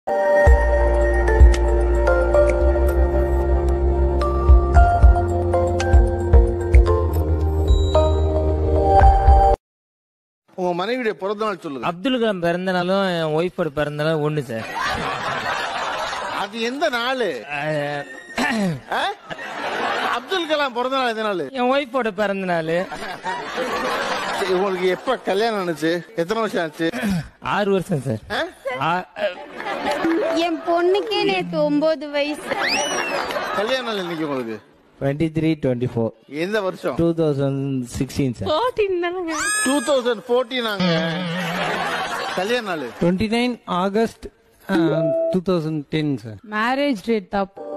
உங்க மனைவியுடைய பிறந்த நாள் சொல்லுங்க. அப்துல் கலாம் பிறந்த நாளும் என் ஒய்ஃபோட பிறந்த நாளும் ஒண்ணு சார். அது எந்த நாள்? அப்துல் கலாம் பிறந்த நாள் எந்த நாள்? என் ஒய்ஃபோட பிறந்த நாள். உங்களுக்கு எப்ப கல்யாணம் ஆச்சு? எத்தனை வருஷம் ஆச்சு? 6 வருஷம் சார். என் பொண்ணுக்கே நேத்து 9 வயசு. கல்யாண நாள் இன்னைக்கு உங்களுக்கு? 23-24. எந்த வருஷம்? 2016 சார். 2014 நாங்க கல்யாண நாள் 29 August 2010 சார். மேரேஜ் டேட் தப்பு.